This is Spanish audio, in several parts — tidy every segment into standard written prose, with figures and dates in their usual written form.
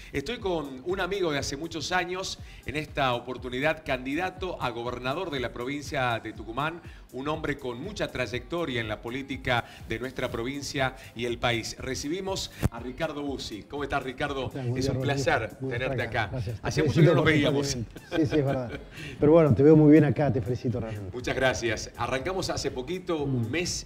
Estoy con un amigo de hace muchos años, en esta oportunidad candidato a gobernador de la provincia de Tucumán, un hombre con mucha trayectoria en la política de nuestra provincia y el país. Recibimos a Ricardo Bussi. ¿Cómo estás, Ricardo? Es un placer tenerte acá. Gracias. Hacía mucho que no nos veíamos. Sí, es verdad. Pero bueno, te veo muy bien acá, te felicito realmente. Muchas gracias. Arrancamos hace poquito, un mes,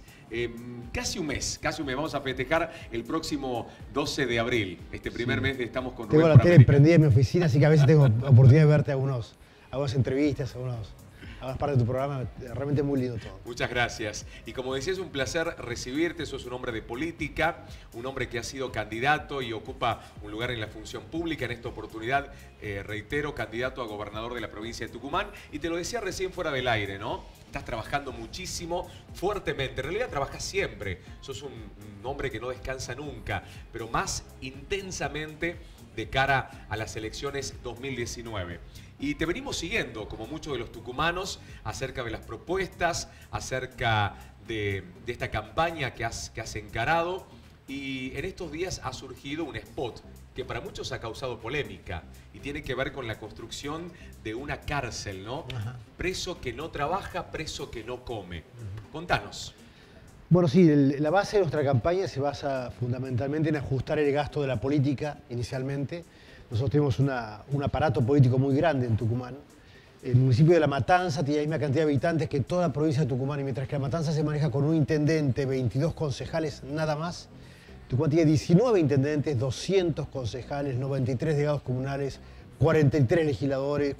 casi un mes. Vamos a festejar el próximo 12 de abril, este primer mes de Estamos con Rubén Tengo la por tele América. prendida en mi oficina, así que a veces tengo oportunidad de verte algunas entrevistas, algunas partes de tu programa. Realmente muy lindo todo. Muchas gracias. Y como decía, es un placer recibirte. Sos un hombre de política, un hombre que ha sido candidato y ocupa un lugar en la función pública. En esta oportunidad, reitero, candidato a gobernador de la provincia de Tucumán. Y te lo decía recién fuera del aire, ¿no? Estás trabajando muchísimo, fuertemente. En realidad trabajas siempre. Sos un hombre que no descansa nunca, pero más intensamente de cara a las elecciones 2019. Y te venimos siguiendo, como muchos de los tucumanos, acerca de las propuestas, acerca de esta campaña que has encarado. Y en estos días ha surgido un spot que para muchos ha causado polémica y tiene que ver con la construcción de una cárcel, ¿no? Ajá. Preso que no trabaja, preso que no come. Contanos. Bueno, sí, la base de nuestra campaña se basa fundamentalmente en ajustar el gasto de la política inicialmente. Nosotros tenemos un aparato político muy grande en Tucumán. El municipio de La Matanza tiene la misma cantidad de habitantes que toda la provincia de Tucumán, y mientras que La Matanza se maneja con un intendente, 22 concejales, nada más, Tucumán tiene 19 intendentes, 200 concejales, 93 delegados comunales, 49 legisladores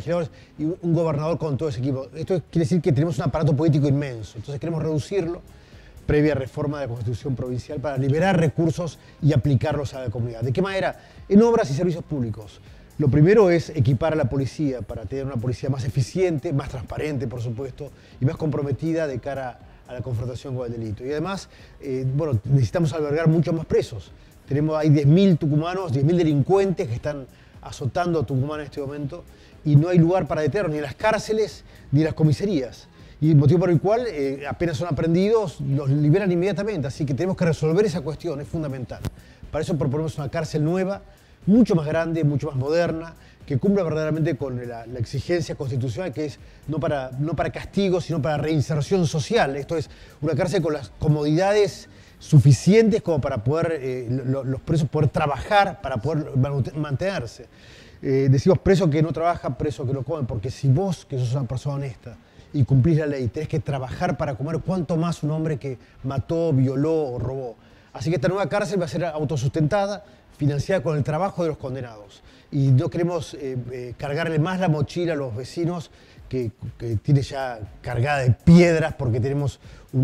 y un gobernador con todo ese equipo. Esto quiere decir que tenemos un aparato político inmenso. Entonces queremos reducirlo previa reforma de la Constitución provincial para liberar recursos y aplicarlos a la comunidad. ¿De qué manera? En obras y servicios públicos. Lo primero es equipar a la policía para tener una policía más eficiente, más transparente, por supuesto, y más comprometida de cara a la confrontación con el delito. Y además, bueno, necesitamos albergar muchos más presos. Hay 10.000 tucumanos, 10.000 delincuentes que están azotando a Tucumán en este momento y no hay lugar para detenerlos, ni en las cárceles ni en las comisarías. Y el motivo por el cual apenas son aprendidos, los liberan inmediatamente. Así que tenemos que resolver esa cuestión, es fundamental. Para eso proponemos una cárcel nueva, mucho más grande, mucho más moderna, que cumpla verdaderamente con la exigencia constitucional, que es no para castigo, sino para reinserción social. Esto es una cárcel con las comodidades suficientes como para poder los presos poder trabajar, para poder mantenerse. Decimos preso que no trabaja, preso que no come, porque si vos, que sos una persona honesta, y cumplís la ley, tenés que trabajar para comer, cuánto más un hombre que mató, violó o robó. Así que esta nueva cárcel va a ser autosustentada, financiada con el trabajo de los condenados. Y no queremos cargarle más la mochila a los vecinos que tiene ya cargada de piedras porque tenemos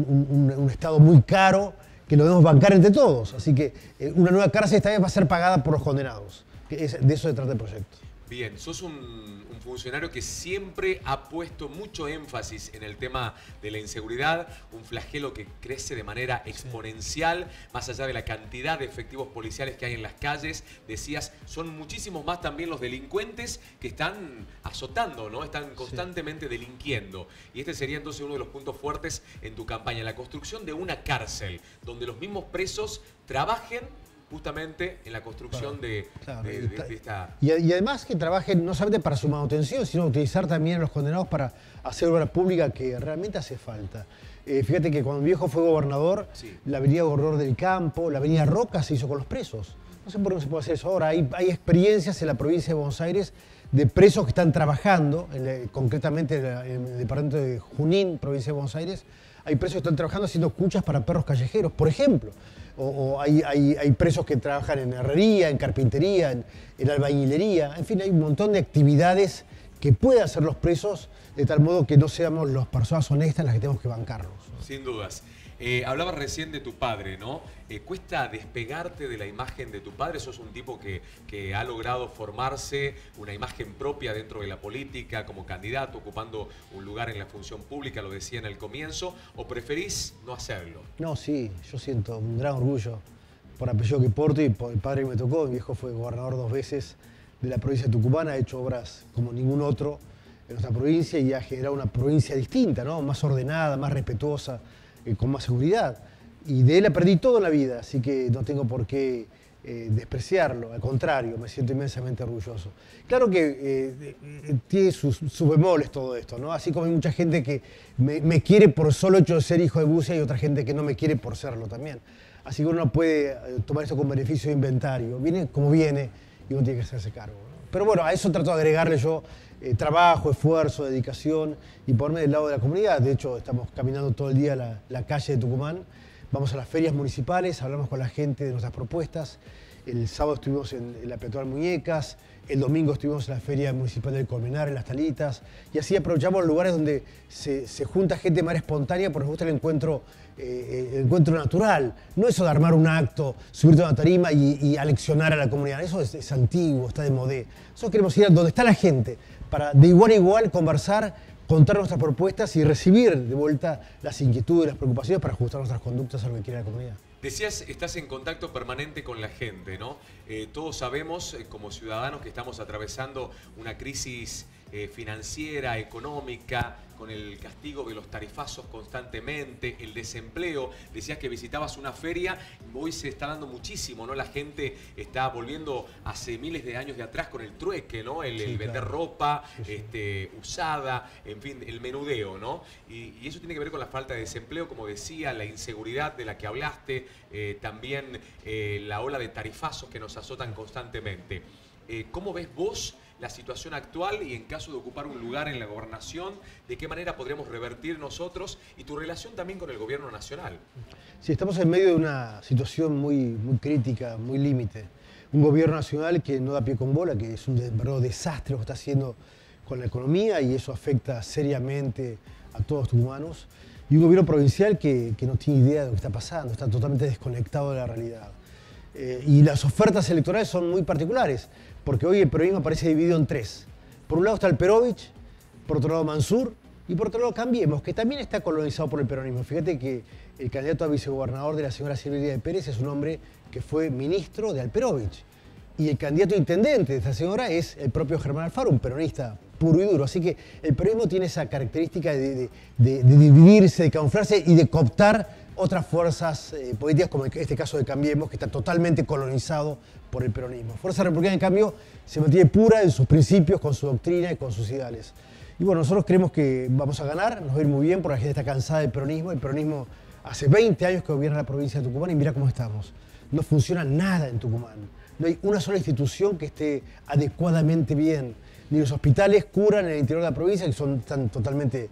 un Estado muy caro que lo debemos bancar entre todos. Así que una nueva cárcel esta vez va a ser pagada por los condenados. De eso se trata el proyecto. Bien, sos un funcionario que siempre ha puesto mucho énfasis en el tema de la inseguridad, un flagelo que crece de manera exponencial, más allá de la cantidad de efectivos policiales que hay en las calles. Decías, son muchísimos más también los delincuentes que están azotando, ¿no? Están constantemente delinquiendo. Y este sería entonces uno de los puntos fuertes en tu campaña, la construcción de una cárcel, donde los mismos presos trabajen justamente en la construcción de esta... Y además que trabajen no solamente para su manutención, sino utilizar también a los condenados para hacer obra pública que realmente hace falta. Fíjate que cuando mi viejo fue gobernador, la avenida Gobernador del Campo, la avenida Roca se hizo con los presos. No sé por qué no se puede hacer eso ahora. Hay experiencias en la provincia de Buenos Aires de presos que están trabajando, concretamente en el departamento de Junín, provincia de Buenos Aires. Hay presos que están trabajando haciendo cuchas para perros callejeros, por ejemplo. O hay presos que trabajan en herrería, en carpintería, en albañilería. En fin, hay un montón de actividades que pueden hacer los presos de tal modo que no seamos las personas honestas las que tenemos que bancarlos, ¿no? Sin dudas. Hablabas recién de tu padre, ¿no? ¿Cuesta despegarte de la imagen de tu padre? ¿Sos un tipo que ha logrado formarse una imagen propia dentro de la política como candidato, ocupando un lugar en la función pública, lo decía en el comienzo, o preferís no hacerlo? No, sí, yo siento un gran orgullo por el apellido que porto y por el padre que me tocó. Mi viejo fue gobernador 2 veces de la provincia de Tucumán, ha hecho obras como ningún otro en nuestra provincia y ha generado una provincia distinta, ¿no? Más ordenada, más respetuosa, con más seguridad. Y de él aprendí todo en la vida, así que no tengo por qué despreciarlo, al contrario, me siento inmensamente orgulloso. Claro que tiene sus bemoles todo esto, ¿no? Así como hay mucha gente que me quiere por solo hecho de ser hijo de Bussi, hay otra gente que no me quiere por serlo también. Así que uno no puede tomar esto con beneficio de inventario. Viene como viene y uno tiene que hacerse cargo, ¿no? Pero bueno, a eso trato de agregarle yo trabajo, esfuerzo, dedicación y ponerme del lado de la comunidad. De hecho, estamos caminando todo el día la calle de Tucumán. Vamos a las ferias municipales, hablamos con la gente de nuestras propuestas. El sábado estuvimos en la Peatonal Muñecas, el domingo estuvimos en la Feria Municipal del Colmenar, en Las Talitas, y así aprovechamos lugares donde se junta gente de manera espontánea porque nos gusta el encuentro natural. No eso de armar un acto, subirte a una tarima y aleccionar a la comunidad. Eso es antiguo, está de modé. Nosotros queremos ir a donde está la gente para de igual a igual conversar, contar nuestras propuestas y recibir de vuelta las inquietudes, las preocupaciones para ajustar nuestras conductas a lo que quiere la comunidad. Decías, estás en contacto permanente con la gente, ¿no? Todos sabemos, como ciudadanos, que estamos atravesando una crisis financiera, económica, con el castigo de los tarifazos constantemente, el desempleo. Decías que visitabas una feria, hoy se está dando muchísimo, ¿no? La gente está volviendo hace miles de años de atrás con el trueque, ¿no? El vender ropa usada, en fin, el menudeo, ¿no? Y eso tiene que ver con la falta de desempleo, como decía, la inseguridad de la que hablaste, también la ola de tarifazos que nos azotan constantemente. ¿Cómo ves vos la situación actual y en caso de ocupar un lugar en la gobernación, de qué manera podríamos revertir nosotros y tu relación también con el gobierno nacional? Sí, estamos en medio de una situación muy crítica, muy límite. Un gobierno nacional que no da pie con bola, que es un verdadero desastre lo que está haciendo con la economía y eso afecta seriamente a todos los tucumanos. Y un gobierno provincial que no tiene idea de lo que está pasando, está totalmente desconectado de la realidad. Y las ofertas electorales son muy particulares, porque hoy el peronismo aparece dividido en tres. Por un lado está el Perovich, por otro lado Mansur, y por otro lado Cambiemos, que también está colonizado por el peronismo. Fíjate que el candidato a vicegobernador de la señora Silvia de Pérez es un hombre que fue ministro de Alperovich. Y el candidato a intendente de esta señora es el propio Germán Alfaro, un peronista puro y duro. Así que el peronismo tiene esa característica de dividirse, de camuflarse y de cooptar otras fuerzas políticas, como en este caso de Cambiemos, que está totalmente colonizado por el peronismo. Fuerza Republicana, en cambio, se mantiene pura en sus principios, con su doctrina y con sus ideales. Y bueno, nosotros creemos que vamos a ganar, nos va a ir muy bien, porque la gente está cansada del peronismo. El peronismo hace 20 años que gobierna la provincia de Tucumán y mira cómo estamos. No funciona nada en Tucumán. No hay una sola institución que esté adecuadamente bien. Ni los hospitales curan en el interior de la provincia, que están totalmente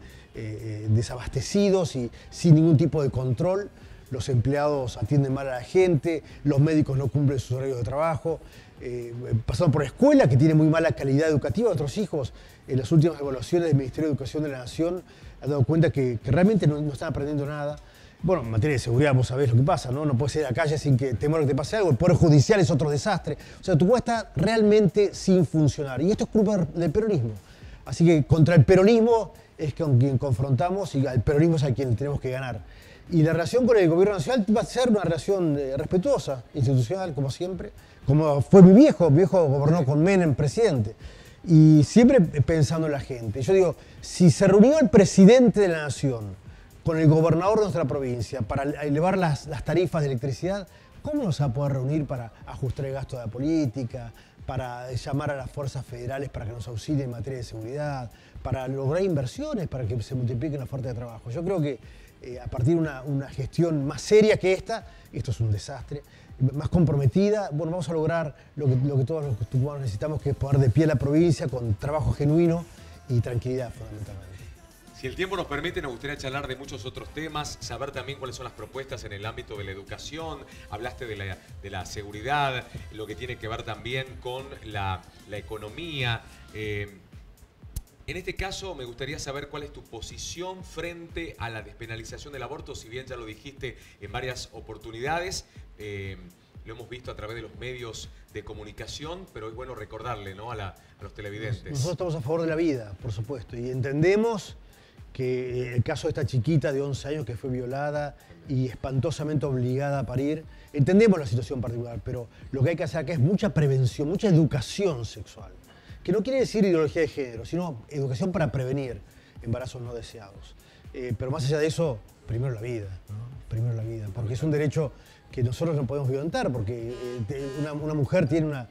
desabastecidos y sin ningún tipo de control. Los empleados atienden mal a la gente, los médicos no cumplen sus horarios de trabajo. Pasando por escuela, que tiene muy mala calidad educativa. Nuestros hijos, en las últimas evaluaciones del Ministerio de Educación de la Nación, han dado cuenta que realmente no están aprendiendo nada. Bueno, en materia de seguridad vos sabés lo que pasa, ¿no? No puedes ir a la calle sin que temor que te pase algo. El Poder Judicial es otro desastre. O sea, Tucumán está realmente sin funcionar. Y esto es culpa del peronismo. Así que contra el peronismo es con quien confrontamos y al peronismo es a quien tenemos que ganar. Y la relación con el gobierno nacional va a ser una relación respetuosa, institucional, como siempre. Como fue mi viejo gobernó con Menem presidente. Y siempre pensando en la gente. Yo digo, si se reunió el presidente de la nación con el gobernador de nuestra provincia para elevar las tarifas de electricidad, ¿cómo nos va a poder reunir para ajustar el gasto de la política, para llamar a las fuerzas federales para que nos auxilien en materia de seguridad, para lograr inversiones, para que se multipliquen las fuerzas de trabajo? Yo creo que a partir de una gestión más seria que esta, esto es un desastre, más comprometida, bueno, vamos a lograr lo que todos los tucumanos necesitamos, que es poner de pie la provincia con trabajo genuino y tranquilidad fundamentalmente. Si el tiempo nos permite, nos gustaría charlar de muchos otros temas, saber también cuáles son las propuestas en el ámbito de la educación. Hablaste de la seguridad, lo que tiene que ver también con la economía. En este caso, me gustaría saber cuál es tu posición frente a la despenalización del aborto, si bien ya lo dijiste en varias oportunidades. Lo hemos visto a través de los medios de comunicación, pero es bueno recordarle, ¿no?, a los televidentes. Nosotros estamos a favor de la vida, por supuesto, y entendemos que el caso de esta chiquita de 11 años que fue violada y espantosamente obligada a parir, entendemos la situación particular, pero lo que hay que hacer acá es mucha prevención, mucha educación sexual, que no quiere decir ideología de género, sino educación para prevenir embarazos no deseados. Pero más allá de eso, primero la vida, ¿no? Primero la vida, porque es un derecho que nosotros no podemos violentar, porque una mujer tiene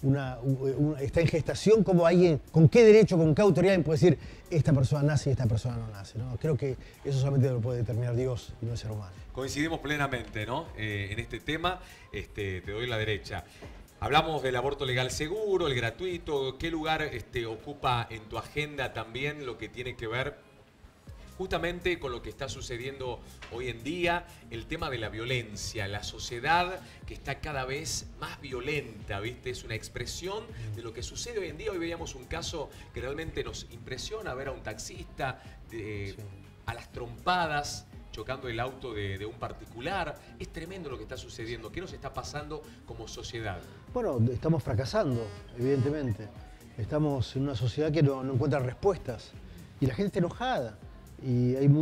está en gestación, como alguien, con qué derecho, con qué autoridad puede decir esta persona nace y esta persona no nace, ¿no? Creo que eso solamente lo puede determinar Dios y no el ser humano. Coincidimos plenamente, ¿no? En este tema, te doy la derecha. Hablamos del aborto legal seguro, el gratuito. ¿Qué lugar ocupa en tu agenda también lo que tiene que ver justamente con lo que está sucediendo hoy en día, el tema de la violencia, la sociedad que está cada vez más violenta, ¿viste? Es una expresión de lo que sucede hoy en día. Hoy veíamos un caso que realmente nos impresiona, ver a un taxista a las trompadas chocando el auto de un particular. Es tremendo lo que está sucediendo. ¿Qué nos está pasando como sociedad? Bueno, estamos fracasando, evidentemente. Estamos en una sociedad que no encuentra respuestas y la gente está enojada. Y hay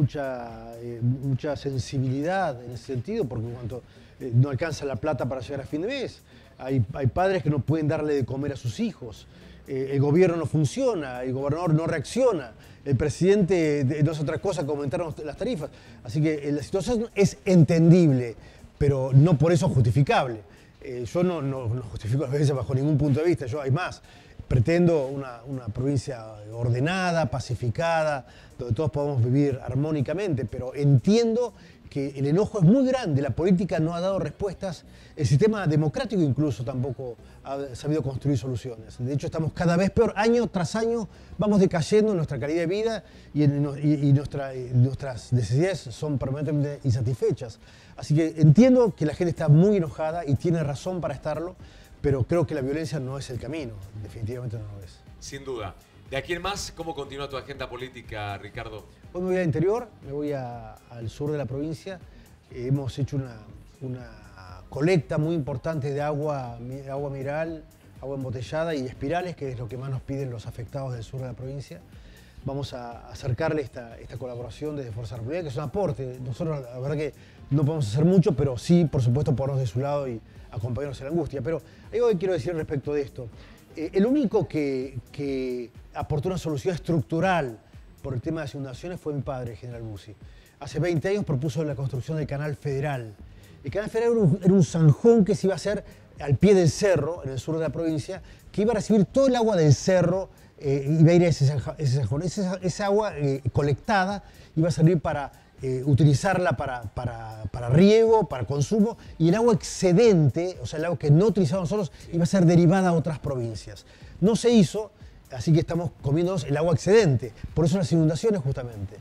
mucha sensibilidad en ese sentido, porque en cuanto no alcanza la plata para llegar a fin de mes, hay padres que no pueden darle de comer a sus hijos, el gobierno no funciona, el gobernador no reacciona, el presidente no hace otra cosa que aumentar las tarifas. Así que la situación es entendible, pero no por eso justificable. Yo no justifico la violencia bajo ningún punto de vista, hay más. Pretendo una provincia ordenada, pacificada, donde todos podamos vivir armónicamente, pero entiendo que el enojo es muy grande, la política no ha dado respuestas, el sistema democrático incluso tampoco ha sabido construir soluciones. De hecho, estamos cada vez peor, año tras año vamos decayendo en nuestra calidad de vida y nuestras necesidades son permanentemente insatisfechas. Así que entiendo que la gente está muy enojada y tiene razón para estarlo, pero creo que la violencia no es el camino, definitivamente no lo es. Sin duda. ¿De aquí en más, cómo continúa tu agenda política, Ricardo? Hoy me voy al interior, me voy al sur de la provincia. Hemos hecho una colecta muy importante de agua mineral, agua embotellada y espirales, que es lo que más nos piden los afectados del sur de la provincia. Vamos a acercarle esta colaboración desde Fuerza Republicana, que es un aporte. Nosotros, la verdad que no podemos hacer mucho, pero sí, por supuesto, ponernos de su lado y acompañarnos en la angustia. Pero hay algo que quiero decir respecto de esto. El único que aportó una solución estructural por el tema de las inundaciones fue mi padre, el general Bussi. Hace 20 años propuso la construcción del Canal Federal. El Canal Federal era un zanjón que se iba a hacer al pie del cerro, en el sur de la provincia, que iba a recibir todo el agua del cerro, iba a ir a ese zanjón. Esa agua colectada iba a servir para utilizarla para riego, para consumo, y el agua excedente, o sea, el agua que no utilizamos nosotros, iba a ser derivada a otras provincias. No se hizo, así que estamos comiéndonos el agua excedente. Por eso las inundaciones, justamente.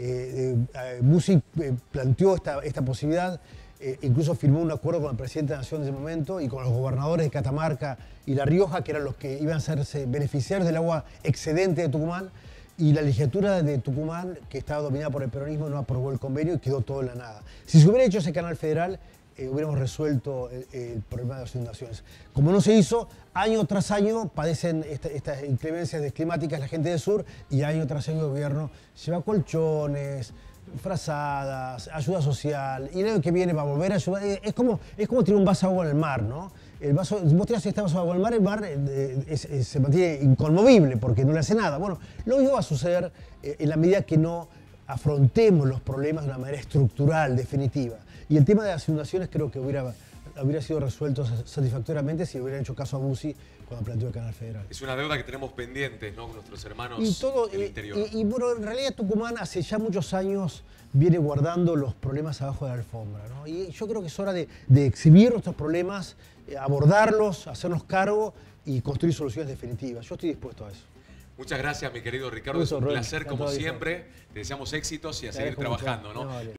Bussi planteó esta posibilidad, incluso firmó un acuerdo con el presidente de la Nación en ese momento y con los gobernadores de Catamarca y La Rioja, que eran los que iban a hacerse beneficiarios del agua excedente de Tucumán. Y la legislatura de Tucumán, que estaba dominada por el peronismo, no aprobó el convenio y quedó todo en la nada. Si se hubiera hecho ese canal federal, hubiéramos resuelto el problema de las inundaciones. Como no se hizo, año tras año padecen estas inclemencias climáticas la gente del sur, y año tras año el gobierno lleva colchones, frazadas, ayuda social, y el año que viene va a volver a ayudar. Es como tirar un vaso de agua en el mar, ¿no? Vos tirás este vaso de agua en el mar se mantiene inconmovible porque no le hace nada. Bueno, lo mismo va a suceder en la medida que no afrontemos los problemas de una manera estructural, definitiva. Y el tema de las inundaciones creo que hubiera sido resuelto satisfactoriamente si hubieran hecho caso a Bussi cuando planteó el Canal Federal. Es una deuda que tenemos pendiente, ¿no?, con nuestros hermanos del interior. Y bueno, en realidad Tucumán hace ya muchos años viene guardando los problemas abajo de la alfombra, ¿no? Y yo creo que es hora de exhibir nuestros problemas, abordarlos, hacernos cargo y construir soluciones definitivas. Yo estoy dispuesto a eso. Muchas gracias, mi querido Ricardo. Es un placer, como siempre. Te deseamos éxitos y a seguir trabajando, ¿no?